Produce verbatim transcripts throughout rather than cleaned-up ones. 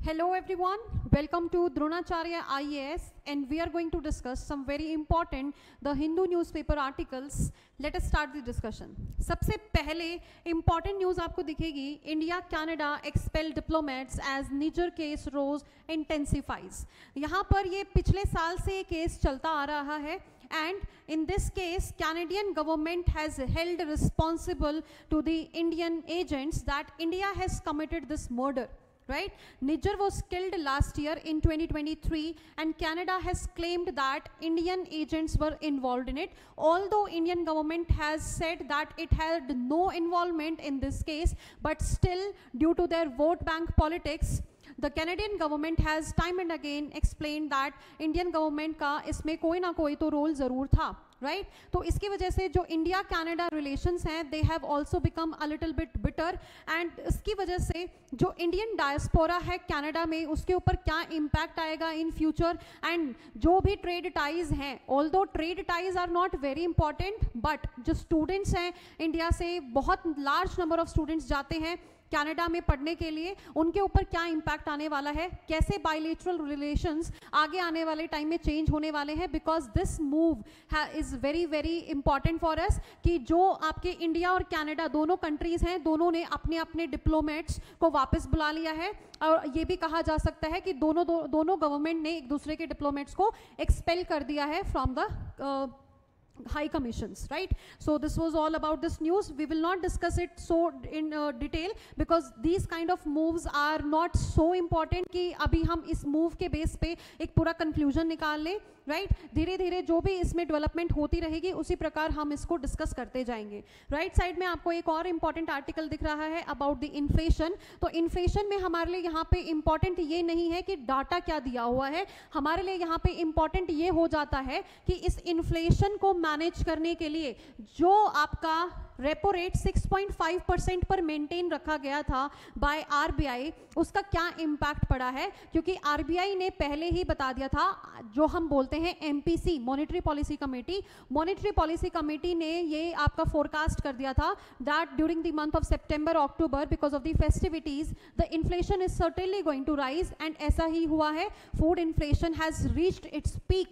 Hello everyone, welcome to Dronacharya I A S, and we are going to discuss some very important the Hindu newspaper articles. Let us start the discussion. सबसे पहले important news आपको दिखेगी, India Canada expel diplomats as Niger case rose intensifies. यहाँ पर ये पिछले साल से ये केस चलता आ रहा है, and in this case Canadian government has held responsible to the Indian agents that India has committed this murder. Right? Niger was killed last year in twenty twenty-three, and Canada has claimed that Indian agents were involved in it. Although Indian government has said that it had no involvement in this case, but still, due to their vote bank politics, the Canadian government has time and again explained that Indian government का इसमें कोई ना कोई तो role ज़रूर था. Right right? तो इसकी वजह से जो इंडिया कनाडा रिलेशंस हैं they have also become a little bit bitter, and इसकी वजह से जो इंडियन डायस्पोरा है कनाडा में उसके ऊपर क्या इम्पैक्ट आएगा इन फ्यूचर. एंड जो भी ट्रेड टाइज हैं, although trade ties are not very important, but जो स्टूडेंट्स हैं इंडिया से बहुत लार्ज नंबर ऑफ स्टूडेंट्स जाते हैं कनाडा में पढ़ने के लिए, उनके ऊपर क्या इम्पैक्ट आने वाला है, कैसे बायलैटरल रिलेशंस आगे आने वाले टाइम में चेंज होने वाले हैं. Because this move is very very important for us कि जो आपके इंडिया और कनाडा दोनों कंट्रीज़ हैं, दोनों ने अपने अपने डिप्लोमेट्स को वापस बुला लिया है. और ये भी कहा जा सकता है कि दोनों दो, दोनों गवर्नमेंट ने एक दूसरे के डिप्लोमेट्स को एक्सपेल कर दिया है from the high commissions, right? So this was all about this news. We will not discuss it so in uh, detail because these kind of moves are not so important कि अभी हम इस move के base पे एक पूरा conclusion निकाल लें, right? धीरे धीरे जो भी इसमें development होती रहेगी उसी प्रकार हम इसको discuss करते जाएंगे. right side में आपको एक और important article दिख रहा है about the inflation. तो inflation में हमारे लिए यहाँ पे important ये नहीं है कि data क्या दिया हुआ है, हमारे लिए यहाँ पे important ये हो जाता है कि इस inflation को मैनेज करने के लिए जो आपका repo rate six point five percent पर मेंटेन रखा गया था बाय आरबीआई, उसका क्या इम्पैक्ट पड़ा है. क्योंकि आरबीआई ने पहले ही बता दिया था, जो हम बोलते हैं MPC monetary policy committee, monetary policy committee ने ये आपका फोरकास्ट कर दिया था that during the month of September October because of the festivities the inflation is certainly going to rise, and ऐसा ही हुआ है. Food inflation has reached its peak.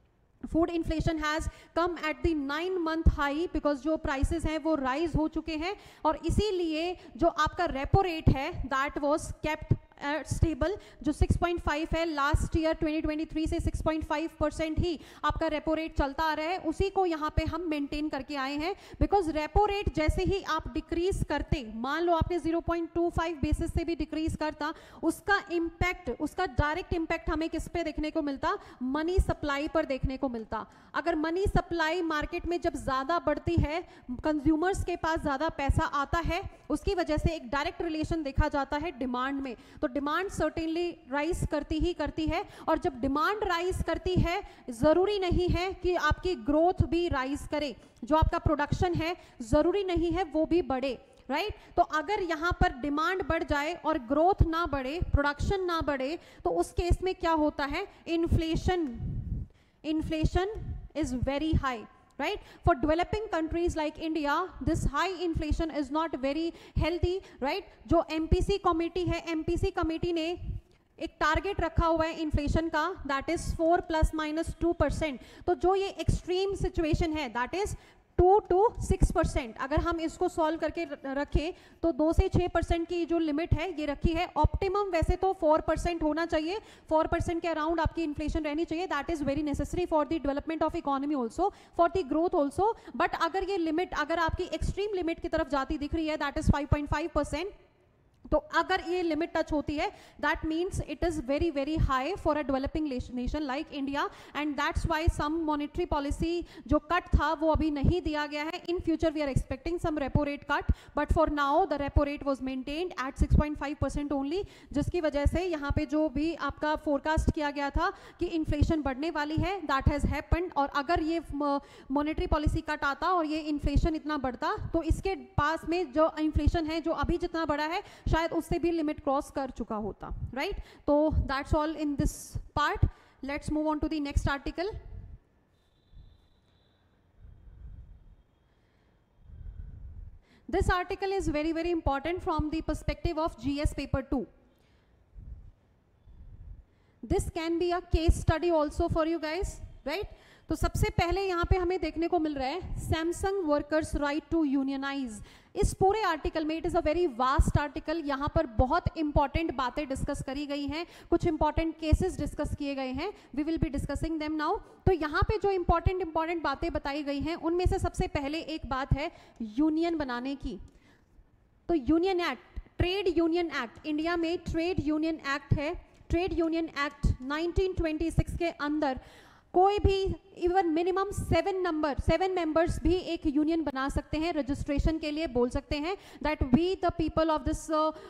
Food inflation has come at the nine month high because जो prices हैं वो rise हो चुके हैं, और इसीलिए जो आपका रेपो रेट है that was kept stable uh, जो सिक्स पॉइंट फाइव है last year twenty twenty three से सिक्स पॉइंट फाइव परसेंट ही आपका रेपो रेट चलता आ रहा है, उसी को यहाँ पे हम मेंटेन करके आए हैं. बिकॉज रेपो रेट जैसे ही आप डिक्रीज करते, मान लो आपने zero point two five basis से भी डिक्रीज करता, उसका इम्पैक्ट, उसका डायरेक्ट इम्पैक्ट हमें किस पे देखने को मिलता, मनी सप्लाई पर देखने को मिलता. अगर मनी सप्लाई मार्केट में जब ज़्यादा बढ़ती है, कंज्यूमर्स के पास ज़्यादा पैसा आता है, उसकी वजह से एक डायरेक्ट रिलेशन देखा जाता है डिमांड में. तो डिमांड सर्टेनली राइज करती ही करती है, और जब डिमांड राइज करती है जरूरी नहीं है कि आपकी ग्रोथ भी राइज करे, जो आपका प्रोडक्शन है जरूरी नहीं है वो भी बढ़े. Right right? तो अगर यहाँ पर डिमांड बढ़ जाए और ग्रोथ ना बढ़े, प्रोडक्शन ना बढ़े, तो उस केस में क्या होता है, inflation inflation is very high. Right? For developing countries like India, this high inflation is not very healthy. Right? जो M P C कमेटी है, M P C कमेटी ने एक टारगेट रखा हुआ है इन्फ्लेशन का, that is four plus minus two percent. तो जो ये एक्सट्रीम सिचुएशन है that is two to six percent. अगर हम इसको सॉल्व करके रखें तो दो से छः परसेंट की जो लिमिट है ये रखी है. ऑप्टिमम वैसे तो फोर परसेंट होना चाहिए, फोर परसेंट के अराउंड आपकी इन्फ्लेशन रहनी चाहिए. That is very necessary for the development of economy also, for the growth also. But अगर ये लिमिट, अगर आपकी एक्सट्रीम लिमिट की तरफ जाती दिख रही है that is five point five percent, तो अगर ये लिमिट टच होती है that means it is very very high for a developing nation like India, and that's why some monetary policy जो कट था वो अभी नहीं दिया गया है. In future we are expecting some repo rate cut, but for now the repo rate was maintained at six point five percent only, जिसकी वजह से यहाँ पे जो भी आपका फोरकास्ट किया गया था कि इन्फ्लेशन बढ़ने वाली है दैट हैज़ हैपेंड. और अगर ये मॉनेटरी पॉलिसी कट आता और ये इन्फ्लेशन इतना बढ़ता तो इसके पास में जो इन्फ्लेशन है जो अभी जितना बढ़ा है शायद उससे भी लिमिट क्रॉस कर चुका होता. राइट? तो that's all in this part. Let's move on to the next article. This article is very very important from the perspective of G S paper two. This can be a case study also for you guys, right. तो सबसे पहले यहाँ पे हमें देखने को मिल रहा है Samsung workers right to unionise. इस पूरे आर्टिकल में, it is a very vast article, यहाँ पर बहुत इंपॉर्टेंट बातें डिस्कस करी गई हैं, कुछ इंपॉर्टेंट केसेस डिस्कस किए गए हैं, we will be discussing them now. तो यहाँ पे जो इंपॉर्टेंट इंपॉर्टेंट बातें बताई गई हैं उनमें से सबसे पहले एक बात है यूनियन बनाने की। तो union act, trade union act, India में ट्रेड यूनियन एक्ट है। Trade union act nineteen twenty six के अंदर कोई भी even minimum seven number seven members भी एक यूनियन बना सकते हैं, रजिस्ट्रेशन के लिए बोल सकते हैं that we the people of this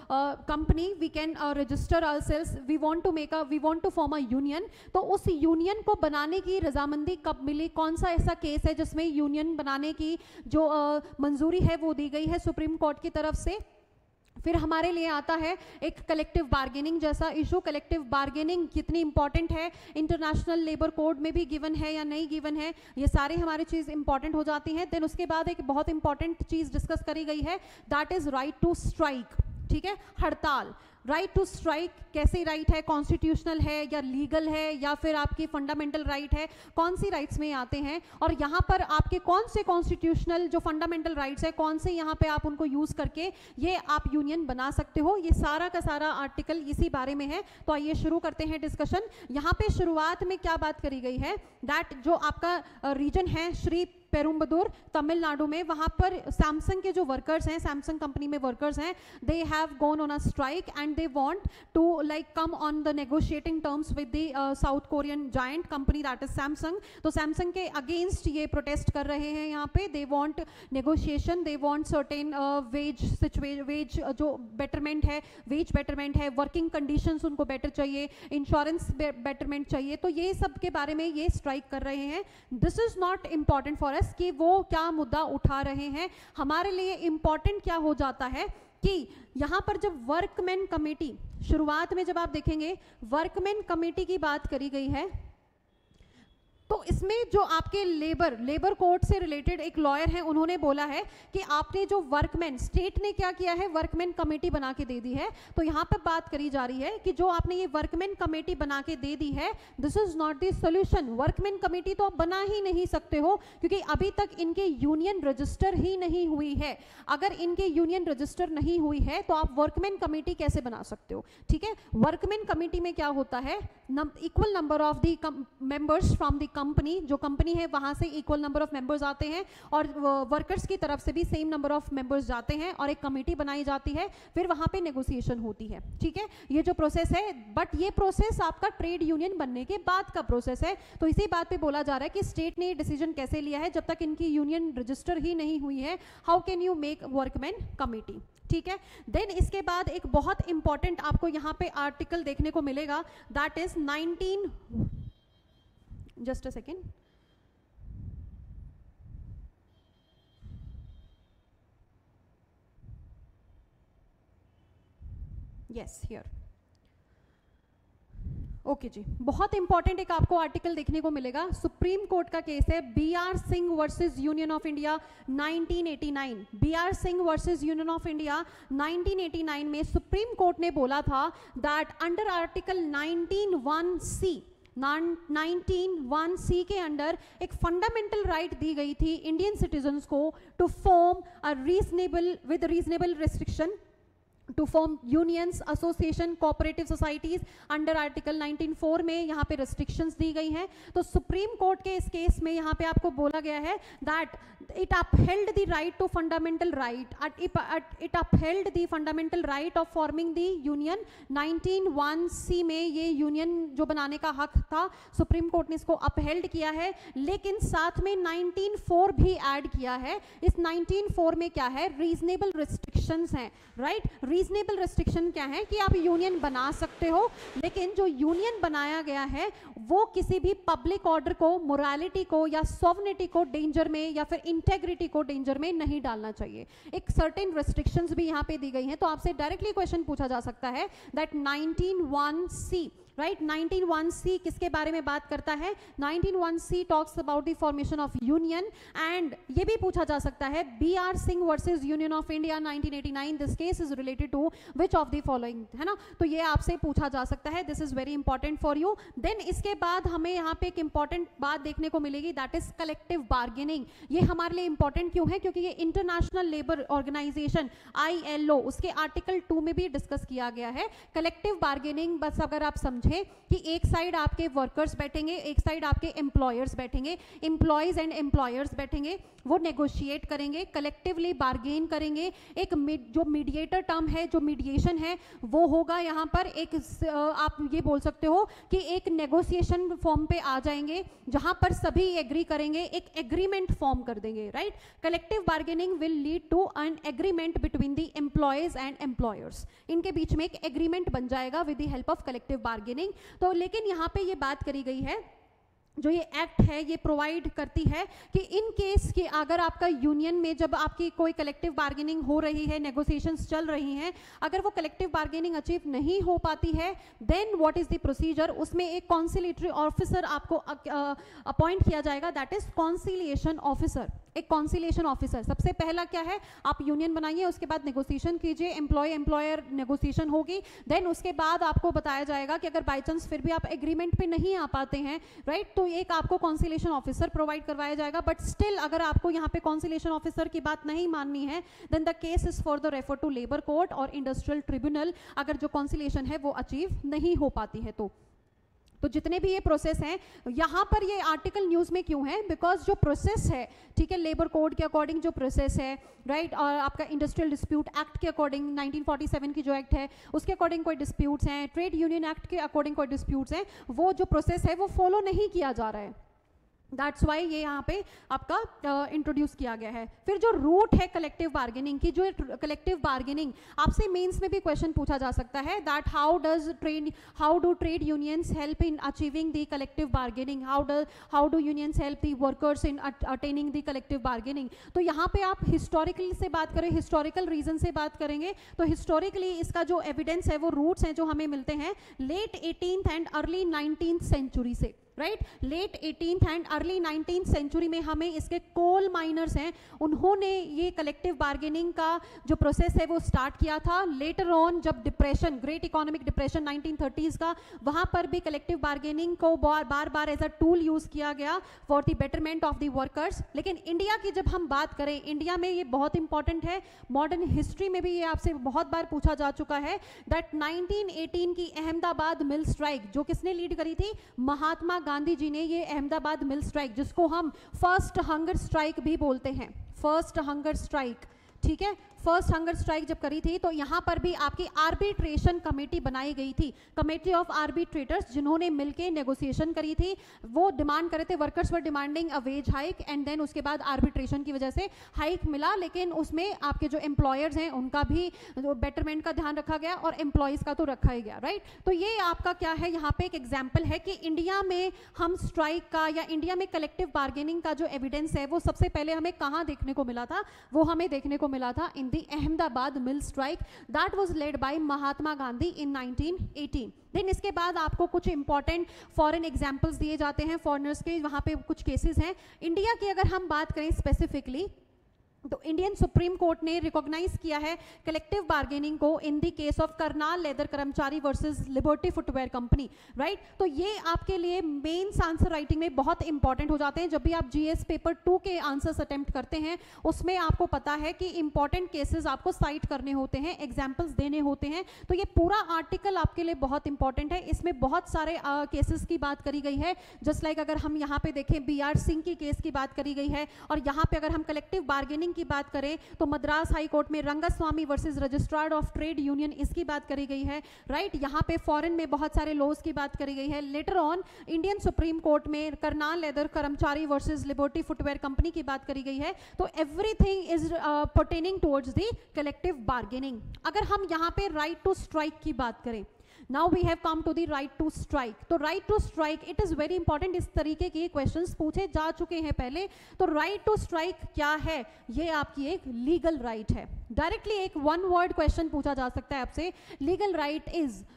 company we can register ourselves, we want to make a we want to form a union. तो उस यूनियन को बनाने की रजामंदी कब मिली, कौन सा ऐसा केस है जिसमें यूनियन बनाने की जो uh, मंजूरी है वो दी गई है सुप्रीम कोर्ट की तरफ से। फिर हमारे लिए आता है एक कलेक्टिव बार्गेनिंग जैसा इशू। कलेक्टिव बार्गेनिंग कितनी इंपॉर्टेंट है, इंटरनेशनल लेबर कोड में भी गिवन है या नहीं गिवन है, ये सारे हमारी चीज़ इंपॉर्टेंट हो जाती हैं। देन उसके बाद एक बहुत इंपॉर्टेंट चीज़ डिस्कस करी गई है that is right to strike, ठीक है, हड़ताल। राइट टू स्ट्राइक कैसे राइट है, कॉन्स्टिट्यूशनल है या लीगल है या फिर आपकी फंडामेंटल राइट है, कौन सी राइट्स में आते हैं, और यहाँ पर आपके कौन से कॉन्स्टिट्यूशनल जो फंडामेंटल राइट्स है कौन से यहाँ पे आप उनको यूज करके ये आप यूनियन बना सकते हो, ये सारा का सारा आर्टिकल इसी बारे में है। तो आइए शुरू करते हैं डिस्कशन। यहाँ पे शुरुआत में क्या बात करी गई है दैट जो आपका रीजन है श्री पेरुम्बदूर तमिलनाडु में, वहां पर सैमसंग के जो वर्कर्स हैं, सैमसंग कंपनी में वर्कर्स हैं, they have gone on a strike and they want to like come on the negotiating terms with the South Korean giant company that is Samsung. तो सैमसंग के against ये protest कर रहे हैं यहाँ पे, they want negotiation, they want certain wage situation, wage जो betterment है, वेज बेटरमेंट है, वर्किंग कंडीशंस उनको बेटर चाहिए, इंश्योरेंस बेटरमेंट चाहिए। तो ये सब के बारे में ये स्ट्राइक कर रहे हैं। This is not important for us कि वो क्या मुद्दा उठा रहे हैं, हमारे लिए इंपॉर्टेंट क्या हो जाता है कि यहां पर जब वर्कमैन कमेटी, शुरुआत में जब आप देखेंगे वर्कमैन कमेटी की बात करी गई है, तो इसमें जो आपके लेबर लेबर कोड से रिलेटेड एक लॉयर है, उन्होंने बोला है कि आपने जो वर्कमैन, स्टेट ने क्या किया है, वर्कमैन कमेटी बना के दे दी है। तो यहाँ पर बात करी जा रही है कि जो आपने ये वर्कमैन कमेटी बना के दे दी है, this is not the solution. Workman committee तो आप बना ही नहीं सकते हो क्योंकि अभी तक इनके यूनियन रजिस्टर ही नहीं हुई है। अगर इनके यूनियन रजिस्टर नहीं हुई है तो आप वर्कमैन कमेटी कैसे बना सकते हो, ठीक है। वर्कमैन कमेटी में क्या होता है, equal number of the members from the company, जो कंपनी है वहां से इक्वल नंबर ऑफ मेंबर्स आते हैं और वर्कर्स की तरफ से भी सेम नंबर ऑफ मेंबर्स जाते हैं और एक कमेटी बनाई जाती है, फिर वहां पे नेगोशिएशन होती है, ठीक है। ये जो प्रोसेस है, बट ये प्रोसेस आपका ट्रेड यूनियन बनने के बाद का प्रोसेस है। तो इसी बात पे बोला जा रहा है कि स्टेट ने डिसीजन कैसे लिया है, जब तक इनकी यूनियन रजिस्टर ही नहीं हुई है, how can you make workman committee, ठीक है। देन इसके बाद एक बहुत इंपॉर्टेंट आपको यहाँ पे आर्टिकल देखने को मिलेगा that is nineteen, just a second, yes here, okay ji. बहुत इंपॉर्टेंट एक आपको आर्टिकल देखने को मिलेगा, सुप्रीम कोर्ट का केस है B R Singh versus union of India nineteen eighty nine. B R Singh versus union of India nineteen eighty nine में supreme court ने बोला था that under article nineteen one C, nineteen one C के under एक fundamental right दी गई थी Indian citizens को to form a reasonable with reasonable restriction to form unions, association, cooperative societies. Under article nineteen four में यहाँ पे restrictions दी गई हैं। तो सुप्रीम कोर्ट के इस केस में यहाँ पे आपको बोला गया है that it upheld the right to fundamental right, it upheld the fundamental right of forming the union. Nineteen one C में ये यूनियन जो बनाने का हक था, सुप्रीम कोर्ट ने इसको अपहेल्ड किया है, लेकिन साथ में नाइनटीन फोर भी ऐड किया है। इस नाइनटीन फोर में क्या है, रीजनेबल रिस्ट्रिक्शंस हैं, राइट। रीजनेबल रिस्ट्रिक्शन क्या है कि आप यूनियन बना सकते हो, लेकिन जो यूनियन बनाया गया है वो किसी भी पब्लिक ऑर्डर को, मोरालिटी को या सॉवरेनिटी को डेंजर में या फिर इंटेग्रिटी को डेंजर में नहीं डालना चाहिए। एक सर्टेन रिस्ट्रिक्शंस भी यहाँ पे दी गई हैं। तो आपसे डायरेक्टली क्वेश्चन पूछा जा सकता है that nineteen one C right. Nineteen one C किसके बारे में बात करता है? Nineteen one C talks about the formation of union. And ये भी पूछा जा सकता है B R Singh versus union of India nineteen eighty nine, this case is related to which of the following, है ना। तो ये आपसे पूछा जा सकता है, this is very important for you. Then इसके बाद हमें यहाँ पे एक इंपॉर्टेंट बात देखने को मिलेगी, दैट इज कलेक्टिव बार्गेनिंग। ये हमारे लिए इंपॉर्टेंट क्यों है? क्योंकि ये international labour organisation I L O उसके आर्टिकल टू में भी डिस्कस किया गया है। कलेक्टिव बार्गेनिंग बस अगर आप समझे कि एक साइड आपके वर्कर्स बैठेंगे, एक साइड आपके एम्प्लॉयर्स बैठेंगे, एम्प्लॉयज एंड एम्प्लॉयर्स बैठेंगे, वो नेगोशिएट करेंगे, कलेक्टिवली बार्गेन करेंगे। एक जो मीडिएटर टर्म है, जो मीडिएशन है, वो होगा यहाँ पर एक, आप ये बोल सकते हो कि एक नेगोशिएशन फॉर्म पे आ जाएंगे जहां पर सभी एग्री करेंगे, एक एग्रीमेंट फॉर्म कर देंगे, right. Collective bargaining will lead to an agreement between the employees and employers. इनके बीच में एक एग्रीमेंट बन जाएगा with the help of collective bargaining. तो लेकिन यहाँ पे ये बात करी गई है, जो ये एक्ट है ये प्रोवाइड करती है कि इन केस कि अगर आपका यूनियन में जब आपकी कोई कलेक्टिव बार्गेनिंग हो रही है, नेगोशिएशंस चल रही हैं, अगर वो कलेक्टिव बार्गेनिंग अचीव नहीं हो पाती है, then what is the procedure? उसमें एक कॉन्सिलेटरी ऑफिसर आपको अपॉइंट किया जाएगा, दैट इज कॉन्सिलिएशन ऑफिसर। एक कॉन्सिलिएशन ऑफिसर, सबसे पहला क्या है, आप यूनियन बनाइए, उसके बाद नेगोशिएशन कीजिए, एम्प्लॉय एम्प्लॉयर नेगोशिएशन होगी, देन उसके बाद आपको बताया जाएगा कि अगर बाई चांस फिर भी आप एग्रीमेंट पे नहीं आ पाते हैं, राइट, तो एक आपको कॉन्सिलेशन ऑफिसर प्रोवाइड करवाया जाएगा। बट स्टिल अगर आपको यहाँ पे कॉन्सिलेशन ऑफिसर की बात नहीं माननी है, then the case is for the refer to labour court और इंडस्ट्रियल ट्रिब्यूनल, अगर जो कॉन्सिलेशन है वो अचीव नहीं हो पाती है। तो तो जितने भी ये प्रोसेस हैं, यहाँ पर ये आर्टिकल न्यूज़ में क्यों है? बिकॉज जो प्रोसेस है, ठीक है, लेबर कोड के अकॉर्डिंग जो प्रोसेस है, राइट, और आपका इंडस्ट्रियल डिस्प्यूट एक्ट के अकॉर्डिंग नाइनटीन फोर्टी सेवन की जो एक्ट है उसके अकॉर्डिंग कोई डिस्प्यूट्स हैं, ट्रेड यूनियन एक्ट के अकॉर्डिंग कोई डिस्प्यूट्स हैं, वो जो प्रोसेस है वो फॉलो नहीं किया जा रहा है। दैट्स वाई ये यहाँ पे आपका इंट्रोड्यूस uh, किया गया है। फिर जो रूट है कलेक्टिव बार्गेनिंग की, जो कलेक्टिव बार्गेनिंग आपसे मेंस में भी क्वेश्चन पूछा जा सकता है, that how does trade how do trade unions help in achieving the collective bargaining, how does how do unions help the workers in attaining the collective bargaining. तो यहाँ पे आप हिस्टोरिकली से बात करें, हिस्टोरिकल रीजन से बात करेंगे, तो हिस्टोरिकली इसका जो एविडेंस है, वो रूट्स हैं जो हमें मिलते हैं late eighteenth and early nineteenth century से, राइट। Late eighteenth and early nineteenth century में हमें इसके कोल माइनर्स हैं, उन्होंने ये कलेक्टिव बार्गेनिंग का जो प्रोसेस है वो स्टार्ट किया था। लेटर ऑन जब depression, great economic depression nineteen thirties का, वहाँ पर भी कलेक्टिव बार्गेनिंग को बार बार बार एज अ टूल यूज़ किया गया for the betterment of the workers. लेकिन इंडिया की जब हम बात करें, इंडिया में ये बहुत इंपॉर्टेंट है, मॉडर्न हिस्ट्री में भी ये आपसे बहुत बार पूछा जा चुका है, दैट नाइनटीन एटीन की अहमदाबाद मिल स्ट्राइक जो किसने लीड करी थी? महात्मा गांधी जी ने ये अहमदाबाद मिल स्ट्राइक, जिसको हम फर्स्ट हंगर स्ट्राइक भी बोलते हैं, फर्स्ट हंगर स्ट्राइक, ठीक है, फर्स्ट हंगर स्ट्राइक जब करी थी तो यहाँ पर भी आपकी आर्बिट्रेशन कमेटी बनाई गई थी, कमेटी ऑफ आर्बिट्रेटर्स, जिन्होंने मिलके नेगोशिएशन करी थी। वो डिमांड करे थे, workers were demanding a wage hike, and then उसके बाद आर्बिट्रेशन की वजह से हाइक मिला, लेकिन उसमें आपके जो एम्प्लॉयर्स हैं उनका भी बेटरमेंट का ध्यान रखा गया और एम्प्लॉयज़ का तो रखा ही गया, राइट। तो ये आपका क्या है, यहाँ पे एक एग्जाम्पल है कि इंडिया में हम स्ट्राइक का या इंडिया में कलेक्टिव बार्गेनिंग का जो एविडेंस है वो सबसे पहले हमें कहाँ देखने को मिला था? वो हमें देखने को मिला था in the Ahmedabad mill strike, that was led by Mahatma Gandhi in nineteen eighteen. Then इसके बाद आपको कुछ इंपॉर्टेंट फॉरेन एग्जांपल्स दिए जाते हैं फॉरेनर्स के, वहाँ पे कुछ केसेस हैं। इंडिया की अगर हम बात करें स्पेसिफिकली, तो इंडियन सुप्रीम कोर्ट ने रिकॉग्नाइज किया है कलेक्टिव बार्गेनिंग को in the case of Karnal leather Karmachari versus liberty footwear company, right. तो ये आपके लिए मेंस आंसर राइटिंग में बहुत इंपॉर्टेंट हो जाते हैं। जब भी आप जीएस पेपर टू के आंसर्स अटेम्प्ट करते हैं, उसमें आपको पता है कि इंपॉर्टेंट केसेस आपको साइट करने होते हैं, एग्जाम्पल्स देने होते हैं। तो ये पूरा आर्टिकल आपके लिए बहुत इंपॉर्टेंट है, इसमें बहुत सारे केसेस uh, की बात करी गई है। जस्ट लाइक like अगर हम यहाँ पे देखें, बी आर सिंह की केस की बात करी गई है, और यहाँ पे अगर हम कलेक्टिव बार्गेनिंग की बात करें तो मद्रास हाई कोर्ट में Rangaswami versus registrar of trade union, इसकी बात करी गई है, राइट। यहाँ पे फॉरेन में बहुत सारे लॉज की बात करी गई है। Later on Indian supreme court में Karnal leather Karmachari versus liberty footwear company की बात करी गई है। तो everything is pertaining towards the collective bargaining. अगर हम यहाँ पे राइट टू स्ट्राइक की बात करें, now we have come to the right to strike. तो right to strike it is very important, इस तरीके के क्वेश्चंस पूछे जा चुके हैं पहले। तो राइट टू स्ट्राइक क्या है? ये आपकी एक लीगल राइट है। डायरेक्टली एक वन वर्ड क्वेश्चन पूछा जा सकता है आपसे, लीगल राइट इज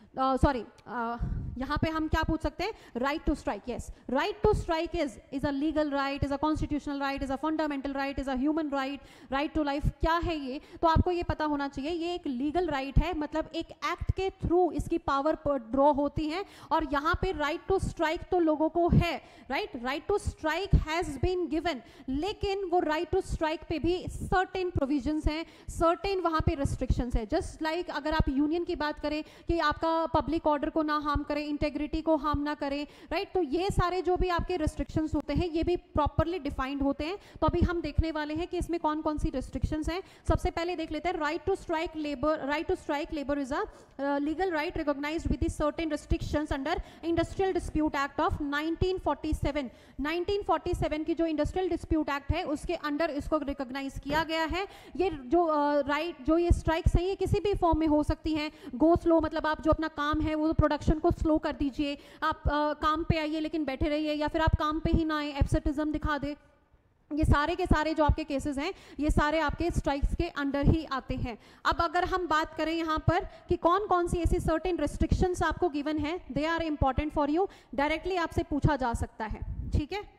सॉरी यहाँ पे हम क्या पूछ सकते हैं, right to strike. Yes, right to strike is is a legal right, is a constitutional right, is a fundamental right, is a human right. Right to life क्या है ये, तो आपको ये पता होना चाहिए. ये एक लीगल राइट है, मतलब एक एक्ट के थ्रू इसकी पावर ड्रॉ होती है. और यहाँ पे राइट टू स्ट्राइक तो लोगों को है, right, right to strike has been given, लेकिन वो राइट टू स्ट्राइक पे भी सर्टेन प्रोविजंस हैं, सर्टेन वहाँ पे रिस्ट्रिक्शंस है. जस्ट लाइक like, अगर आप यूनियन की बात करें कि आपका पब्लिक ऑर्डर को ना हार्म करें, इंटेग्रिटी को हार्म ना करें, राइट, तो ये सारे जो भी आपके रिस्ट्रिक्शंस होते हैं ये भी प्रॉपरली डिफाइंड होते हैं. तो अभी हम देखने वाले हैं कि इसमें कौन कौन सी रिस्ट्रिक्शंस हैं. सबसे पहले देख लेते हैं, right to strike labour. Right to strike labour is a legal right recognised with certain restrictions under industrial dispute act of nineteen forty seven. Nineteen forty seven की जो इंडस्ट्रियल डिस्प्यूट एक्ट है उसके अंडर इसको recognise किया गया है. ये जो राइट uh, right, जो ये स्ट्राइक्स हैं ये किसी भी फॉर्म में हो सकती हैं. गो स्लो, मतलब आप जो अपना काम है वो प्रोडक्शन को स्लो कर दीजिए, आप आ, काम पे आइए लेकिन बैठे रहिए, या फिर आप काम पे ही ना आए, एब्सेंटिज्म दिखा दे. ये सारे के सारे जो आपके केसेस हैं ये सारे आपके स्ट्राइक्स के अंडर ही आते हैं. अब अगर हम बात करें यहाँ पर कि कौन कौन सी ऐसी सर्टेन रिस्ट्रिक्शंस आपको गिवन है, they are important for you, directly आपसे पूछा जा सकता है. ठीक है,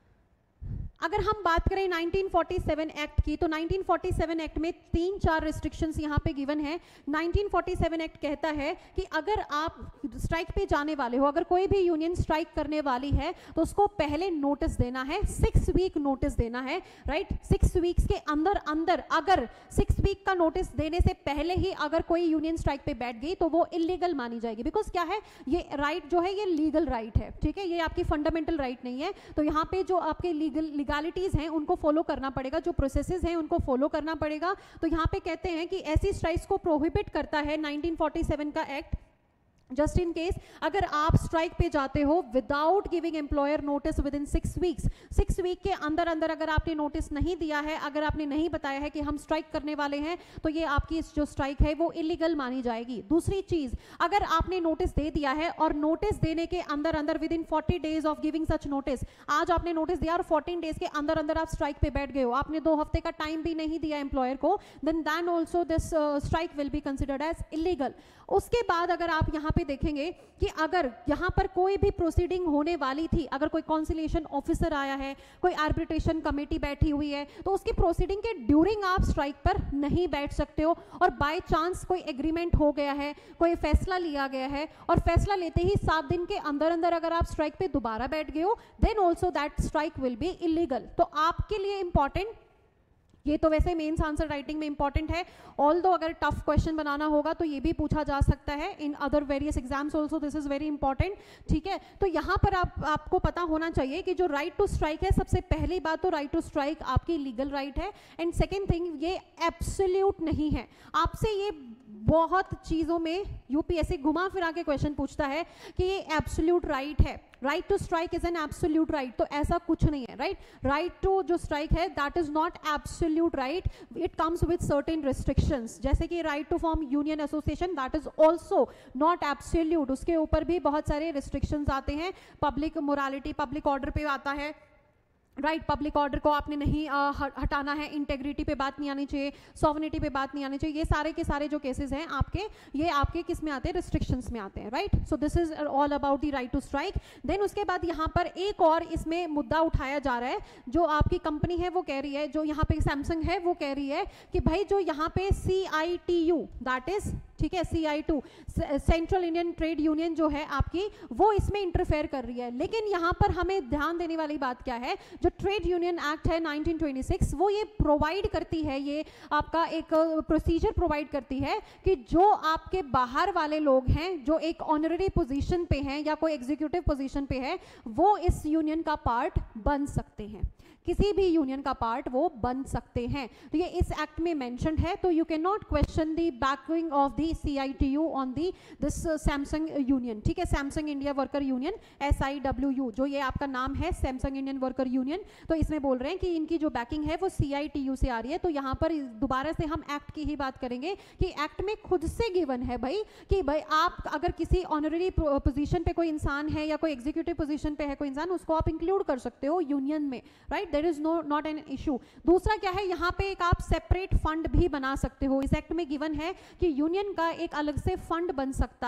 अगर हम बात करें नाइनटीन फोर्टी सेवन एक्ट की, तो नाइनटीन फोर्टी सेवन एक्ट में तीन चार रिस्ट्रिक्शंस यहाँ पे गिवन है. नाइनटीन फोर्टी सेवन एक्ट कहता है कि अगर आप स्ट्राइक पे जाने वाले हो, अगर कोई भी यूनियन स्ट्राइक करने वाली है तो उसको पहले नोटिस देना है, सिक्स वीक नोटिस देना है, राइट. सिक्स वीक्स के अंदर अंदर अगर सिक्स वीक का नोटिस देने से पहले ही अगर कोई यूनियन स्ट्राइक पे बैठ गई तो वो इलीगल मानी जाएगी. बिकॉज क्या है, ये राइट जो है ये लीगल राइट है, ठीक है, ये आपकी फंडामेंटल राइट नहीं है. तो यहाँ पे जो आपके लीगल लीगैलिटीज हैं उनको फॉलो करना पड़ेगा, जो प्रोसेसेस हैं उनको फॉलो करना पड़ेगा. तो यहाँ पे कहते हैं कि ऐसी स्ट्राइक्स को प्रोहिबिट करता है नाइनटीन फोर्टी सेवन का एक्ट. जस्ट इन केस अगर आप स्ट्राइक पे जाते हो without giving employer notice within six weeks, six week के अंदर अंदर अगर आपने नोटिस नहीं दिया है, अगर आपने नहीं बताया है कि हम स्ट्राइक करने वाले हैं, तो ये आपकी जो स्ट्राइक है वो इलीगल मानी जाएगी. दूसरी चीज, अगर आपने नोटिस दे दिया है और नोटिस देने के अंदर अंदर within forty days of giving such notice, आज आपने नोटिस दिया और फोर्टीन डेज के अंदर अंदर आप स्ट्राइक पे बैठ गए हो, आपने दो हफ्ते का टाइम भी नहीं दिया एम्प्लॉयर को, then then also this strike will be considered as illegal. उसके बाद अगर आप यहाँ पे देखेंगे कि अगर यहाँ पर कोई भी प्रोसीडिंग होने वाली थी, अगर कोई कॉन्सिलिएशन ऑफिसर आया है, कोई आर्बिट्रेशन कमेटी बैठी हुई है, तो उसकी प्रोसीडिंग के ड्यूरिंग आप स्ट्राइक पर नहीं बैठ सकते हो. और बाय चांस कोई एग्रीमेंट हो गया है, कोई फैसला लिया गया है और फैसला लेते ही सात दिन के अंदर अंदर अगर आप स्ट्राइक पे दोबारा बैठ गए हो, then also that strike will be illegal. तो आपके लिए इंपॉर्टेंट, ये तो वैसे मेंस आंसर राइटिंग में इंपॉर्टेंट है, ऑल दो अगर टफ क्वेश्चन बनाना होगा तो ये भी पूछा जा सकता है in other various exams also, this is very important. ठीक है, तो यहाँ पर आप आपको पता होना चाहिए कि जो राइट टू स्ट्राइक है, सबसे पहली बात तो राइट टू स्ट्राइक आपकी लीगल राइट है. एंड सेकेंड थिंग, ये एब्सोल्यूट नहीं है. आपसे ये बहुत चीज़ों में यूपीएससी घुमा फिरा के क्वेश्चन पूछता है कि ये एब्सोल्यूट राइट है, right to strike is an absolute right, तो ऐसा कुछ नहीं है, राइट. राइट टू जो स्ट्राइक है that is not absolute right, it comes with certain restrictions. जैसे कि right to form union association, that is also not absolute, उसके ऊपर भी बहुत सारे रिस्ट्रिक्शंस आते हैं. पब्लिक मोरालिटी, पब्लिक ऑर्डर पे आता है, राइट, पब्लिक ऑर्डर को आपने नहीं आ, हटाना है, इंटेग्रिटी पे बात नहीं आनी चाहिए, सॉवरेनिटी पे बात नहीं आनी चाहिए. ये सारे के सारे जो केसेस हैं आपके, ये आपके किस में आते हैं, रिस्ट्रिक्शंस में आते हैं, right. So this is all about the right to strike. Then उसके बाद यहाँ पर एक और इसमें मुद्दा उठाया जा रहा है, जो आपकी कंपनी है वो कह रही है, जो यहाँ पे सैमसंग है वो कह रही है कि भाई जो यहाँ पे C I T U, that is, ठीक है, C I two, central Indian trade union जो है आपकी, वो इसमें इंटरफेयर कर रही है. लेकिन यहाँ पर हमें ध्यान देने वाली बात क्या है, जो ट्रेड यूनियन एक्ट है नाइनटीन ट्वेंटी सिक्स, वो ये प्रोवाइड करती है, ये आपका एक प्रोसीजर प्रोवाइड करती है कि जो आपके बाहर वाले लोग हैं, जो एक ऑनररी पोजीशन पे हैं या कोई एग्जीक्यूटिव पोजीशन पे है, वो इस यूनियन का पार्ट बन सकते हैं, किसी भी यूनियन का पार्ट वो बन सकते हैं. तो ये इस एक्ट में मेंशन्ड है. तो you can not question the backing of the CITU on the this Samsung union. ठीक है, Samsung India worker union, S I W U, जो ये आपका नाम है सैमसंग इंडियन वर्कर यूनियन. तो इसमें बोल रहे हैं कि इनकी जो बैकिंग है वो सीआईटीयू से आ रही है. तो यहाँ पर दोबारा से हम एक्ट की ही बात करेंगे कि एक्ट में खुद से गिवन है भाई कि भाई आप अगर किसी ऑनररी पोजीशन पे कोई इंसान है या कोई एग्जीक्यूटिव पोजीशन पे है कोई इंसान, उसको आप इंक्लूड कर सकते हो यूनियन में, right. There is no not an issue. दूसरा क्या है, यहाँ पे एक आप सेपरेट फंड भी बना सकते हो. इस एक्ट में गिवन है कि यूनियन का एक अलग से फंड बन सकता है.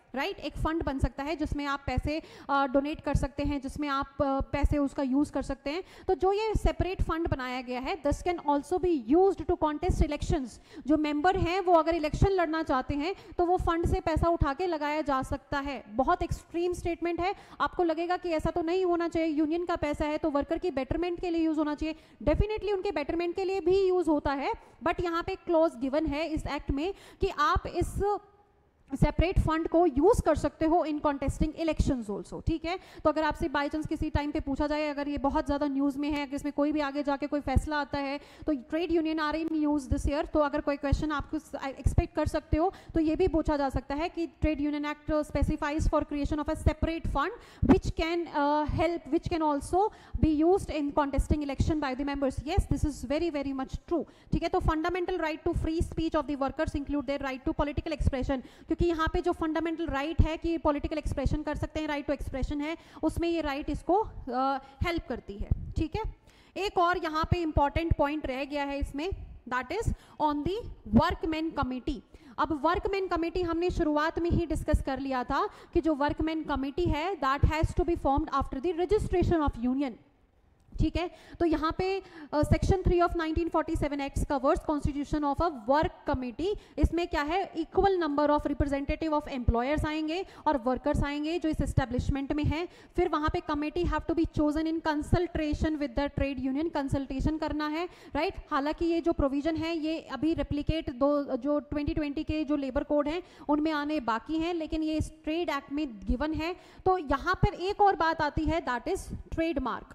Right right? एक फंड बन सकता है जिसमें आप पैसे डोनेट uh, कर सकते हैं, जिसमें आप uh, पैसे उसका यूज कर सकते हैं। तो जो ये सेपरेट फंड बनाया गया है, this can also be used to contest elections. जो मेंबर हैं वो अगर इलेक्शन लड़ना चाहते हैं तो वो फंड से पैसा उठा के लगाया जा सकता है। बहुत एक्सट्रीम स्टेटमेंट है, आपको लगेगा कि ऐसा तो नहीं होना चाहिए, यूनियन का पैसा है तो वर्कर की बेटरमेंट के लिए यूज होना चाहिए। डेफिनेटली उनके बेटरमेंट के लिए भी यूज होता है, बट यहाँ पे क्लॉज गिवन है इस एक्ट में कि आप इस सेपरेट फंड को यूज कर सकते हो इन कॉन्टेस्टिंग इलेक्शंस ऑल्सो। ठीक है, तो अगर आपसे बाई चांस किसी टाइम पे पूछा जाए, अगर ये बहुत ज्यादा न्यूज में है, अगर इसमें कोई भी आगे जाके कोई फैसला आता है, तो trade union are in news this year, तो अगर कोई क्वेश्चन आपको एक्सपेक्ट कर सकते हो तो ये भी पूछा जा सकता है कि trade union act specifies for creation of a separate fund which can help which can also be used in contesting election by the members. Yes, this is very very much true. ठीक है, तो fundamental right to free speech of the workers include their right to political expression, क्योंकि यहाँ पे जो fundamental right है कि political expression कर सकते हैं, राइट टू एक्सप्रेशन है, उसमें ये राइट इसको हेल्प uh, करती है। ठीक है, एक और यहाँ पे इंपॉर्टेंट पॉइंट रह गया है इसमें, that is on the workman committee. अब वर्कमैन कमेटी हमने शुरुआत में ही डिस्कस कर लिया था कि जो वर्कमैन कमेटी है that has to be formed after the registration of union. ठीक है, तो यहाँ पे section three of nineteen forty seven act covers constitution of a work committee. इसमें क्या है, equal number of representative of employers आएंगे और वर्कर्स आएंगे जो इस एस्टेब्लिशमेंट में हैं। फिर वहाँ पे committee have to be chosen in consultation with the trade union, consultation करना है, राइट right? हालांकि ये जो प्रोविजन है ये अभी रेप्लिकेट दो जो ट्वेंटी ट्वेंटी के जो लेबर कोड हैं उनमें आने बाकी हैं, लेकिन ये इस ट्रेड एक्ट में गिवन है। तो यहाँ पर एक और बात आती है, that is trademark.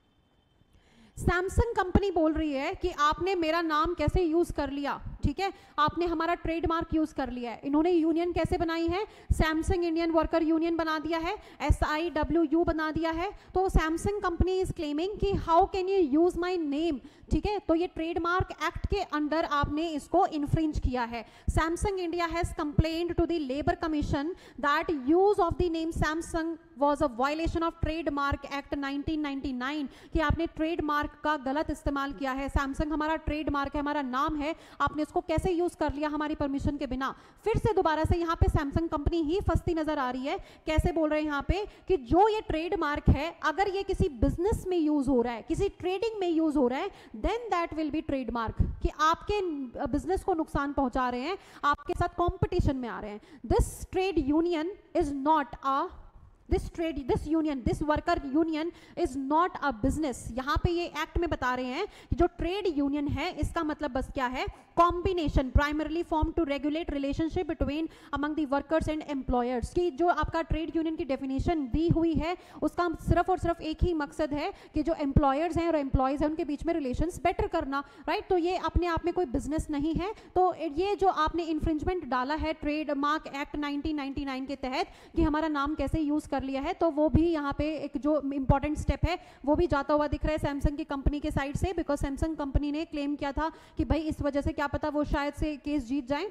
Samsung company बोल रही है कि आपने मेरा नाम कैसे यूज कर लिया, ठीक है, आपने हमारा ट्रेडमार्क यूज कर लिया है। इन्होंने यूनियन कैसे बनाई है, सैमसंग इंडियन वर्कर यूनियन बना दिया है, एस आई डब्ल्यू यू बना दिया है। तो सैमसंग कंपनी इज क्लेमिंग कि how can you use my name. ठीक है, तो ये ट्रेडमार्क एक्ट के अंडर आपने इसको इन्फ्रिंज किया है। Samsung India has complained to the labour commission that use of the name Samsung was a violation of trademark act nineteen ninety nine, कि आपने ट्रेडमार्क का गलत इस्तेमाल किया है। सैमसंग हमारा ट्रेडमार्क है, हमारा नाम है, आपने इसको कैसे यूज कर लिया हमारी परमिशन के बिना। फिर से दोबारा से यहाँ पे सैमसंग कंपनी ही फंसती नजर आ रही है। कैसे बोल रहे हैं यहाँ पे कि जो ये ट्रेडमार्क है अगर ये किसी बिजनेस में यूज हो रहा है, किसी ट्रेडिंग में यूज हो रहा है, then that will be trademark, कि आपके बिजनेस को नुकसान पहुंचा रहे हैं, आपके साथ कंपटीशन में आ रहे हैं। This trade union is not a This trade, this union, this worker union is not a business। यहाँ पे ये एक्ट में बता रहे हैं कि जो ट्रेड यूनियन है इसका मतलब बस क्या है, combination primarily form to regulate relationship between among the workers and employers. की जो आपका ट्रेड यूनियन की डेफिनेशन दी हुई है उसका सिर्फ और सिर्फ एक ही मकसद है कि जो एम्प्लॉयर्स हैं और एम्प्लॉयज हैं उनके बीच में रिलेशंस बेटर करना, राइट। तो ये अपने आप में कोई बिजनेस नहीं है। तो ये जो आपने इन्फ्रिंजमेंट डाला है trade mark act nineteen ninety nine के तहत कि हमारा नाम कैसे यूज कर लिया है, तो वो भी यहाँ पे एक जो इंपॉर्टेंट स्टेप है वो भी जाता हुआ दिख रहा है सैमसंग की कंपनी के साइड से, बिकॉज सैमसंग कंपनी ने क्लेम किया था कि भाई इस वजह से क्या पता वो शायद से केस जीत जाएं।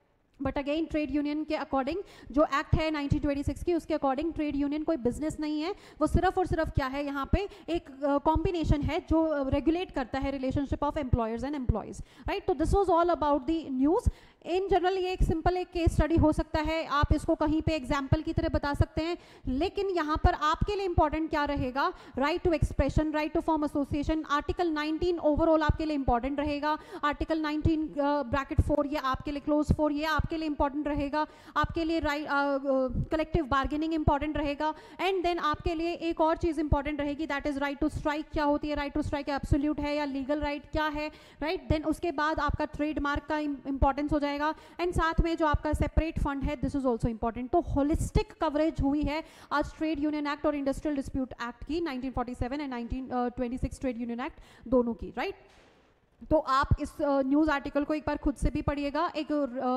बट अगेन ट्रेड यूनियन के अकॉर्डिंग जो एक्ट है नाइनटीन ट्वेंटी सिक्स की, उसके अकॉर्डिंग ट्रेड यूनियन कोई बिजनेस नहीं है, वो सिर्फ और सिर्फ क्या है, यहाँ पे एक कॉम्बिनेशन uh, है जो रेगुलेट uh, करता है relationship of employers and employees, right. तो this was all about the news. In general ये एक सिंपल एक केस स्टडी हो सकता है, आप इसको कहीं पे एग्जाम्पल की तरह बता सकते हैं, लेकिन यहाँ पर आपके लिए इंपॉर्टेंट क्या रहेगा, right to expression, right to form association. Article nineteen overall आपके लिए इंपॉर्टेंट रहेगा। आर्टिकल नाइनटीन ब्रैकेट फोर ये आपके लिए, क्लोज फोर ये आपके लिए इंपॉर्टेंट रहेगा। आपके लिए राइट कलेक्टिव बार्गेनिंग इंपॉर्टेंट रहेगा। एंड देन आपके लिए एक और चीज इंपॉर्टेंट रहेगी, that is right to strike क्या होती है, राइट टू स्ट्राइक एब्सोल्यूट है या लीगल राइट क्या है, राइट। देन उसके बाद आपका ट्रेडमार्क का इंपॉर्टेंस हो जाएगा। एंड साथ में जो आपका सेपरेट फंड है, दिस इज आल्सो इंपॉर्टेंट। तो होलिस्टिक कवरेज हुई है आज ट्रेड यूनियन एक्ट और इंडस्ट्रियल डिस्प्यूट एक्ट की, nineteen forty seven and nineteen twenty six trade union act दोनों की, राइट right? तो आप इस न्यूज़ uh, आर्टिकल को एक बार खुद से भी पढ़िएगा, एक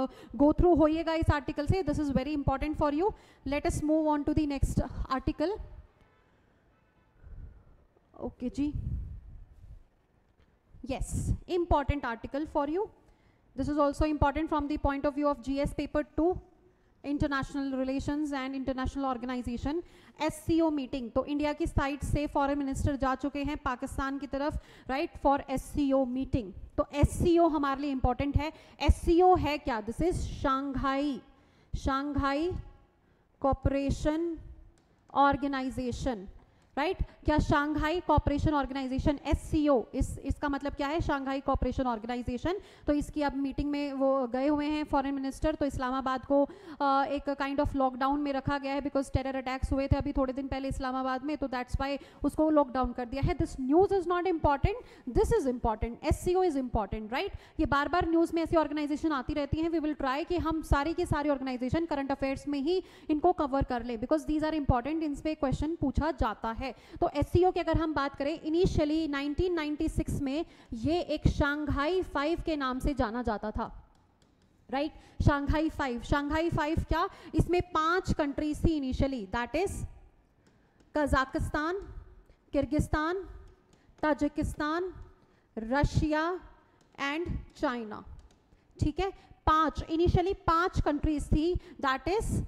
गो थ्रू होइएगा इस आर्टिकल से। This is very important for you. Let us move on to the next article. Okay जी, yes, important article for you. This is also important from the point of view of G S paper two, international relations and international organization, S C O meeting। तो India की side से foreign minister जा चुके हैं पाकिस्तान की तरफ, right, for S C O meeting. तो S C O हमारे लिए इंपॉर्टेंट है। S C O है क्या, this is Shanghai Shanghai cooperation organisation, right right? क्या शांघाई कॉपरेशन ऑर्गेनाइजेशन एससीओ, इस इसका मतलब क्या है, शांघाई कॉपरेशन ऑर्गेनाइजेशन। तो इसकी अब मीटिंग में वो गए हुए हैं फॉरेन मिनिस्टर। तो इस्लामाबाद को आ, एक काइंड ऑफ लॉकडाउन में रखा गया है बिकॉज टेरर अटैक्स हुए थे अभी थोड़े दिन पहले इस्लामाबाद में, तो दैट्स वाई उसको लॉकडाउन कर दिया है। This news is not important, this is important, SCO is important, right. ये बार बार न्यूज में ऐसी ऑर्गेनाइजेशन आती रहती हैं। वी विल ट्राई कि हम सारी की सारी ऑर्गेनाइजेशन करंट अफेयर्स में ही इनको कवर कर ले बिकॉज दीज आर इंपॉर्टेंट, इनसे क्वेश्चन पूछा जाता है। तो एससीओ की अगर हम बात करें, इनिशियली नाइनटीन नाइंटी सिक्स में ये एक शांघाई फाइव के नाम से जाना जाता था, right right? Shanghai five, Shanghai five क्या, इसमें पांच कंट्रीज थी initially, that is Kazakhstan, Kyrgyzstan, Tajikistan, Russia and China, ठीक है। पांच, इनिशियली पांच कंट्रीज थी, that is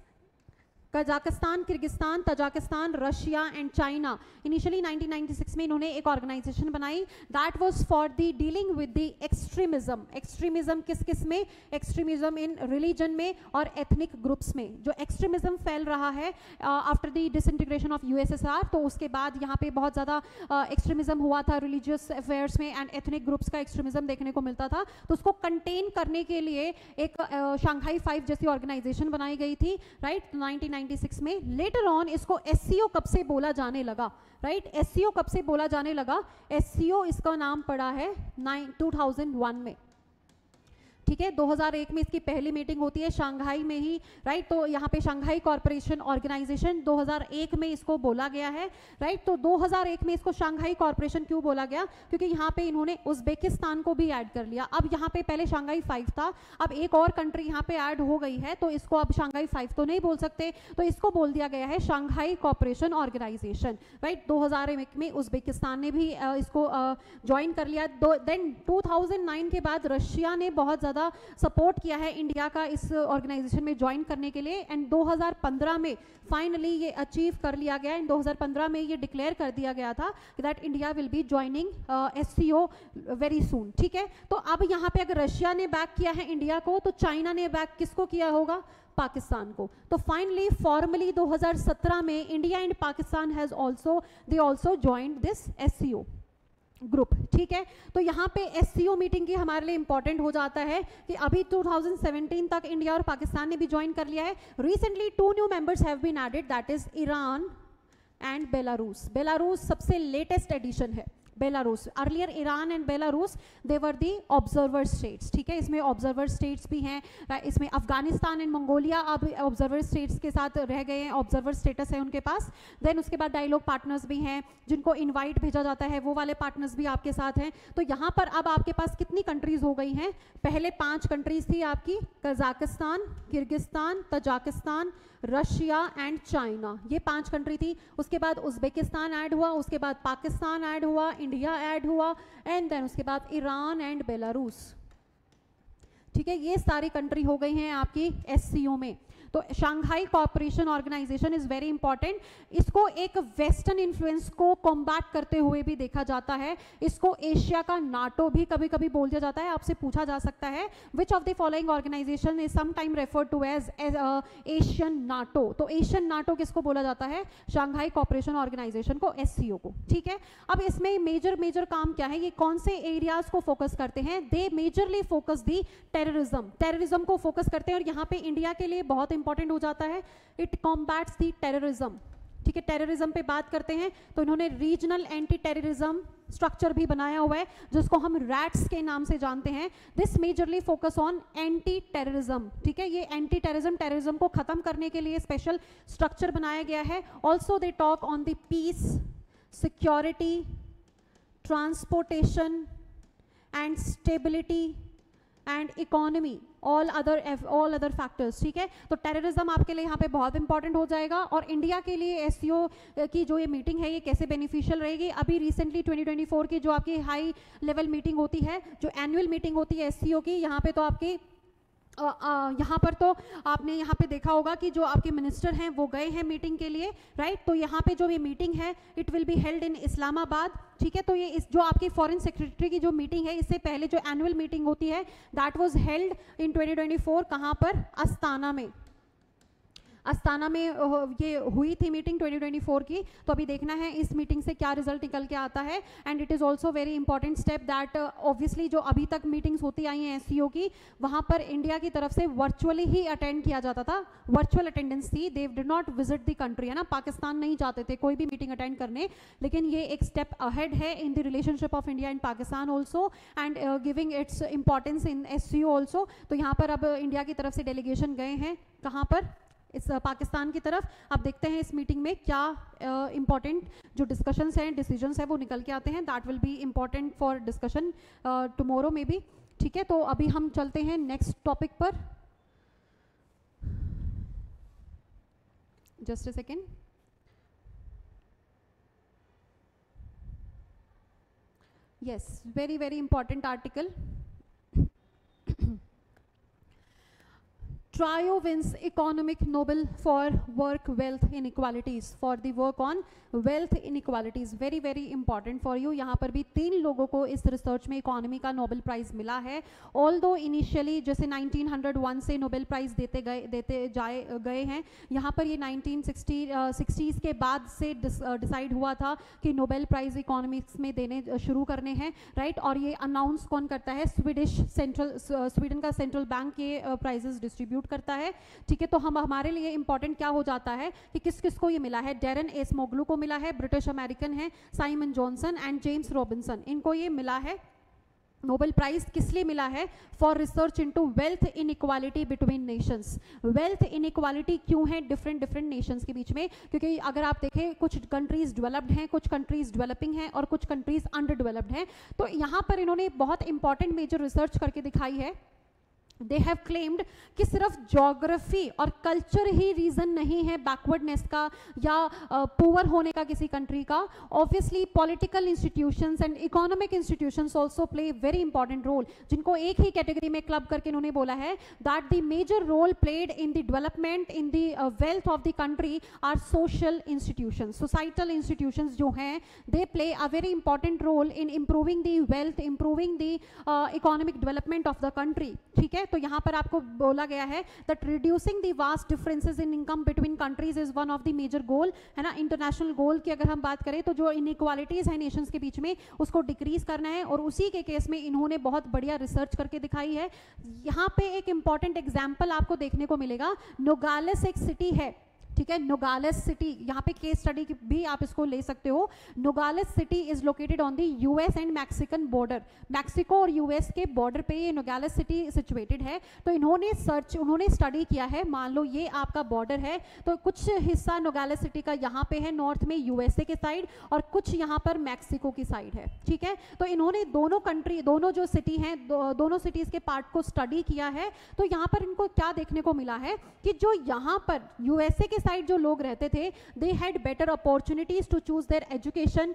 Kazakhstan, Kyrgyzstan, Tajikistan, Russia and China. Initially nineteen ninety six में इन्होंने एक ऑर्गेनाइजेशन बनाई, that was for the dealing with the extremism. Extremism किस किस में, एक्सट्रीमिज्म इन रिलीजन में और एथनिक ग्रुप्स में। जो एक्सट्रीमिज्म फैल रहा है after the disintegration of USSR, तो उसके बाद यहाँ पे बहुत ज़्यादा एक्सट्रीमिज्म uh, हुआ था रिलीजियस अफेयर्स में एंड एथनिक ग्रुप्स का एक्सट्रीमिज्म देखने को मिलता था। तो उसको कंटेन करने के लिए एक शांघाई uh, फाइव जैसी ऑर्गेनाइजेशन बनाई गई थी, right right? Nineteen ninety six में। लेटर ऑन इसको एससीओ कब से बोला जाने लगा, राइट right? एससीओ कब से बोला जाने लगा, एससीओ इसका नाम पड़ा है टू थाउजेंड वन में, ठीक है। दो हज़ार एक में इसकी पहली मीटिंग होती है शांघाई में ही, राइट। तो यहाँ पे शांघाई कॉर्पोरेशन ऑर्गेनाइजेशन दो हज़ार एक में इसको बोला गया है, राइट। तो दो हज़ार एक में इसको शांघाई कॉर्पोरेशन क्यों बोला गया, क्योंकि यहाँ पे इन्होंने उज्बेकिस्तान को भी ऐड कर लिया। अब यहाँ पे पहले शांघाई फाइव था, अब एक और कंट्री यहाँ पे ऐड हो गई है, तो इसको अब शांघाई फाइव तो नहीं बोल सकते, तो इसको बोल दिया गया है शांघाई कॉर्पोरेशन ऑर्गेनाइजेशन, राइट। दो हज़ार एक में उज्बेकिस्तान ने भी इसको ज्वाइन कर लिया। देन टू थाउजेंड नाइन के बाद रशिया ने बहुत ज़्यादा सपोर्ट किया है इंडिया का इस ऑर्गेनाइजेशन में ज्वाइन करने के लिए, एंड दो हज़ार पंद्रह में फाइनली ये अचीव कर लिया गया। एंड दो हज़ार पंद्रह में ये डिक्लेयर कर दिया गया था that India will be joining SCO very soon, ठीक है। तो अब यहाँ पे अगर रशिया ने बैक किया है इंडिया को, तो चाइना ने बैक किसको किया होगा, पाकिस्तान को। तो फाइनली फॉर्मली दो हज़ार सत्रह में India and Pakistan has also they also joined this SCO group, ठीक है। तो यहाँ पे एससीओ मीटिंग की हमारे लिए इंपॉर्टेंट हो जाता है कि अभी टू थाउजेंड सेवेंटीन तक इंडिया और पाकिस्तान ने भी ज्वाइन कर लिया है। Recently two new members have been added, that is Iran and Belarus. Belarus सबसे लेटेस्ट एडिशन है, Belarus. Earlier Iran and Belarus they were the observer states, ठीक है। इसमें ऑब्जर्वर स्टेट्स भी हैं, इसमें अफगानिस्तान एंड मंगोलिया अब ऑब्जर्वर स्टेट्स के साथ रह गए हैं, ऑब्जर्वर स्टेटस है उनके पास। देन उसके बाद डायलॉग पार्टनर्स भी हैं जिनको इनवाइट भेजा जाता है, वो वाले पार्टनर्स भी आपके साथ हैं। तो यहाँ पर अब आपके पास कितनी कंट्रीज हो गई हैं, पहले पांच कंट्रीज थी आपकी, Kazakhstan, Kyrgyzstan, Tajikistan, Russia and China, ये पांच कंट्री थी। उसके बाद उज्बेकिस्तान ऐड हुआ, उसके बाद पाकिस्तान ऐड हुआ, इंडिया ऐड हुआ, एंड देन उसके बाद ईरान एंड बेलारूस, ठीक है। ये सारी कंट्री हो गई हैं आपकी एससीओ में। तो Shanghai corporation organisation is very important. इसको एक वेस्टर्न इन्फ्लुएंस को कॉम्बैट करते हुए भी देखा जाता है। इसको एशिया का नाटो भी कभी कभी बोल दिया जाता है। आपसे पूछा जा सकता है which of the following organisation is sometime referred to as Asian NATO. तो एशियन नाटो किसको बोला जाता है, शांघाई कॉर्पोरेशन ऑर्गेनाइजेशन को, एससीओ को, ठीक है। अब इसमें मेजर मेजर काम क्या है, ये कौन से एरियाज को फोकस करते हैं, they majorly focus the terrorism, terrorism को फोकस करते हैं। और यहाँ पे इंडिया के लिए बहुत इंपॉर्टेंट हो जाता है, इट कॉम्बैट्स दी टेररिज्म, ठीक है। टेररिज्म पे बात करते हैं तो इन्होंने रीजनल एंटी टेररिज्म स्ट्रक्चर भी बनाया हुआ है जिसको हम रैट्स के नाम से जानते हैं। This majorly focus on anti terrorism, ठीक है। ये एंटी टेररिज्म टेररिज्म को खत्म करने के लिए स्पेशल स्ट्रक्चर बनाया गया है। Also they talk on the peace, security, transportation and stability and economy, all other all other factors, ठीक है। तो टेररिज्म आपके लिए यहाँ पे बहुत इंपॉर्टेंट हो जाएगा। और इंडिया के लिए एससीओ की जो ये मीटिंग है ये कैसे बेनिफिशियल रहेगी, अभी रिसेंटली ट्वेंटी ट्वेंटी फोर की जो आपकी हाई लेवल मीटिंग होती है, जो एनुअल मीटिंग होती है एससीओ की, यहाँ पे तो आपकी Uh, uh, यहाँ पर तो आपने यहाँ पे देखा होगा कि जो आपके मिनिस्टर हैं वो गए हैं मीटिंग के लिए, राइट। तो यहाँ पे जो ये मीटिंग है it will be held in Islamabad, ठीक है। तो ये इस जो आपकी फॉरेन सेक्रेटरी की जो मीटिंग है, इससे पहले जो एनुअल मीटिंग होती है that was held in twenty twenty four, कहाँ पर, अस्ताना में। अस्ताना में ये हुई थी मीटिंग ट्वेंटी ट्वेंटी फोर की, तो अभी देखना है इस मीटिंग से क्या रिजल्ट निकल के आता है। And it is also very important step that obviously जो अभी तक मीटिंग्स होती आई हैं एससीओ की, वहाँ पर इंडिया की तरफ से वर्चुअली ही अटेंड किया जाता था, वर्चुअल अटेंडेंस थी, they did not visit the country, है ना, पाकिस्तान नहीं जाते थे कोई भी मीटिंग अटेंड करने। लेकिन ये एक स्टेप अहेड है in the relationship of India and Pakistan also, and giving its importance in SCO also. तो यहाँ पर अब इंडिया की तरफ से डेलीगेशन गए हैं कहाँ पर, इस पाकिस्तान की तरफ। अब देखते हैं इस मीटिंग में क्या इंपॉर्टेंट uh, जो डिस्कशंस हैं, डिसीजंस हैं वो निकल के आते हैं। That will be important for discussion tomorrow may be. ठीक है, तो अभी हम चलते हैं नेक्स्ट टॉपिक पर। Just a second. Yes, very very important article. Trio wins economic Nobel for work wealth inequalities, for the work on wealth inequalities, very very important for you। यहाँ पर भी तीन लोगों को इस रिसर्च में इकोनॉमी का नोबेल प्राइज मिला है। ऑल्दो इनिशियली जैसे नाइनटीन हंड्रेड वन से नोबेल प्राइज देते गए देते जाए गए हैं, यहाँ पर ये नाइनटीन सिक्सटीज़ के बाद से डिसाइड हुआ था कि नोबेल प्राइज इकोनॉमिक्स में देने शुरू करने हैं, राइट। और ये अनाउंस कौन करता है, स्वीडिश सेंट्रल स्वीडन का सेंट्रल बैंक ये प्राइजेस डिस्ट्रीब्यूट करता है। ठीक है, तो हम हमारे लिए इंपॉर्टेंट क्या हो जाता है कि किस किस को ये मिला है। डेरन एसमोग्लू को मिला है, ब्रिटिश अमेरिकन है, Simon Johnson and James Robinson, इनको ये मिला है नोबेल प्राइज। किस लिए मिला है, for research into wealth inequality between nations. Wealth inequality क्यों है डिफरेंट डिफरेंट नेशंस के बीच में, क्योंकि अगर आप देखें कुछ कंट्रीज डेवलप्ड हैं, कुछ कंट्रीज डेवलपिंग हैं और कुछ कंट्रीज अंडर डेवलप्ड हैं। तो यहाँ पर इन्होंने बहुत इंपॉर्टेंट मेजर रिसर्च करके दिखाई है। दे हैव क्लेम्ड कि सिर्फ ज्योग्राफी और कल्चर ही रीजन नहीं है बैकवर्डनेस का या पुअर uh, होने का किसी कंट्री का। Obviously political institutions and economic institutions also play very important role, जिनको एक ही कैटेगरी में क्लब करके इन्होंने बोला है that the major role played in the development in the wealth of the country are social institutions. Societal institutions जो हैं they play a very important role in improving the wealth, improving the economic development of the country. ठीक है, तो यहाँ पर आपको बोला गया है that reducing the vast differences in income between countries is one of the major goal, है ना। इंटरनेशनल गोल की अगर हम बात करें तो जो इनइक्वालिटीज है नेशंस के बीच में उसको डिक्रीज करना है, और उसी के केस में इन्होंने बहुत बढ़िया रिसर्च करके दिखाई है। यहाँ पे एक इंपॉर्टेंट एग्जाम्पल आपको देखने को मिलेगा। नोगालेस एक सिटी है, ठीक है, नोगालेस सिटी, यहाँ पे केस स्टडी भी आप इसको ले सकते हो। Nogales city is located on the US and Mexican border, Mexico और यूएस के बॉर्डर पे ये नोगालेस सिटी सिचुएटेड है। तो इन्होंने सर्च उन्होंने स्टडी किया है, मान लो ये आपका बॉर्डर है, तो कुछ हिस्सा नोगालेस सिटी का यहाँ पे है नॉर्थ में यूएसए के साइड, और कुछ यहाँ पर मैक्सिको की साइड है। ठीक है, तो इन्होंने दोनों कंट्री दोनों जो सिटी हैं दो, दोनों सिटीज के पार्ट को स्टडी किया है। तो यहाँ पर इनको क्या देखने को मिला है कि जो यहाँ पर यूएसए के साइड जो लोग रहते थे they had better opportunities to choose their education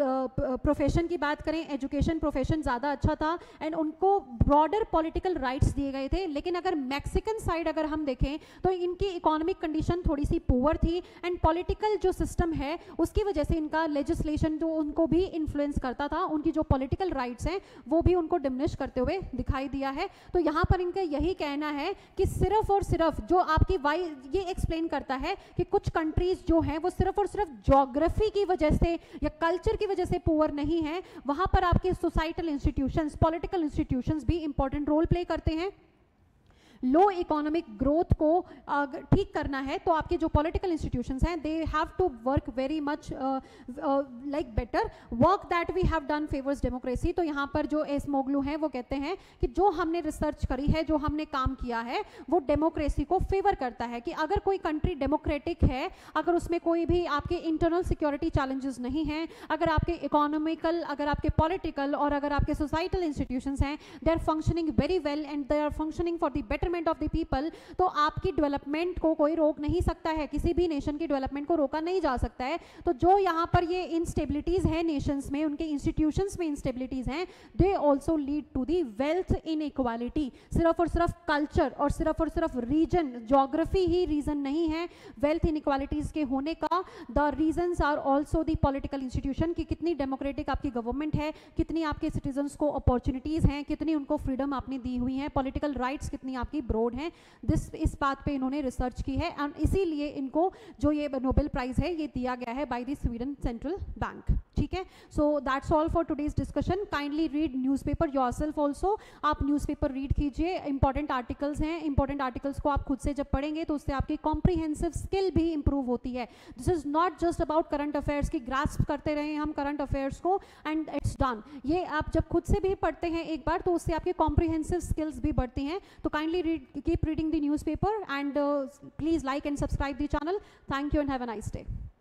profession की बात करें, एजुकेशन प्रोफेशन ज्यादा अच्छा था एंड उनको ब्रॉडर पॉलिटिकल राइट्स दिए गए थे। लेकिन अगर मैक्सिकन साइड अगर हम देखें तो इनकी इकोनॉमिक कंडीशन थोड़ी सी पुअर थी एंड पॉलिटिकल जो सिस्टम है उसकी वजह से इनका लेजिस्लेशन जो उनको भी इन्फ्लुएंस करता था, उनकी जो पॉलिटिकल राइट्स हैं वो भी उनको डिमिनिश करते हुए दिखाई दिया है। तो यहाँ पर इनका यही कहना है कि सिर्फ और सिर्फ जो आपकी वाई ये एक्सप्लेन करता है कि कुछ कंट्रीज जो हैं वो सिर्फ और सिर्फ ज्योग्राफी की वजह से या कल्चर की वजह से पुअर नहीं है, वहां पर आपके सोसाइटल इंस्टीट्यूशंस, पॉलिटिकल इंस्टीट्यूशंस भी इंपॉर्टेंट रोल प्ले करते हैं। लो इकोनॉमिक ग्रोथ को ठीक करना है तो आपके जो पॉलिटिकल इंस्टीट्यूशंस हैं they have to work very much like better work that we have done favours democracy. तो यहाँ पर जो एसमोग्लू हैं वो कहते हैं कि जो हमने रिसर्च करी है, जो हमने काम किया है वो डेमोक्रेसी को फेवर करता है, कि अगर कोई कंट्री डेमोक्रेटिक है, अगर उसमें कोई भी आपके इंटरनल सिक्योरिटी चैलेंजेस नहीं हैं, अगर आपके इकोनॉमिकल, अगर आपके पॉलिटिकल और अगर आपके सोसाइटल इंस्टीट्यूशंस हैं they are functioning very well and they are functioning for the better of the people, तो आपकी डेवलपमेंट को कोई रोक नहीं सकता है, किसी भी नेशन की डेवलपमेंट को रोका नहीं जा सकता है। तो जो यहाँ पर ये इंस्टेबिलिटीज है नेशंस में, उनके इंस्टीट्यूशंस में इंस्टेबिलिटीज हैं, they also lead to the wealth inequality. सिर्फ और सिर्फ कल्चर और सिर्फ और सिर्फ रीजन, ज्योग्राफी ही रीजन नहीं है वेल्थ इनइक्वालिटीज के होने का। The reasons are also the political institution, कि कितनी डेमोक्रेटिक आपकी गवर्नमेंट है, कितनी आपके सिटीजन्स को अपॉर्चुनिटीज हैं, कितनी उनको फ्रीडम आपने दी हुई है, पॉलिटिकल राइट्स कितनी आपकी काफ़ी ब्रॉड हैं, दिस इस बात पे इन्होंने रिसर्च की है एंड इसीलिए इनको जो ये नोबेल प्राइज़ है ये दिया गया है by the Sweden central bank, ठीक है। So that's all for today's discussion. Kindly read newspaper yourself also, आप न्यूज़पेपर रीड कीजिए, इंपॉर्टेंट आर्टिकल्स हैं, इंपॉर्टेंट आर्टिकल्स को आप खुद से जब पढ़ेंगे तो उससे आपकी कॉम्प्रिहेंसिव स्किल भी इंप्रूव होती है। This is not just about current affairs की ग्रास्प करते रहे हम करंट अफेयर्स को एंड इट्स डन। ये आप जब खुद से भी पढ़ते हैं एक बार तो उससे आपकी कॉम्प्रिहेंसिव स्किल्स भी बढ़ती हैं। तो kindly read keep reading the newspaper and please like and subscribe the channel. Thank you and have a nice day.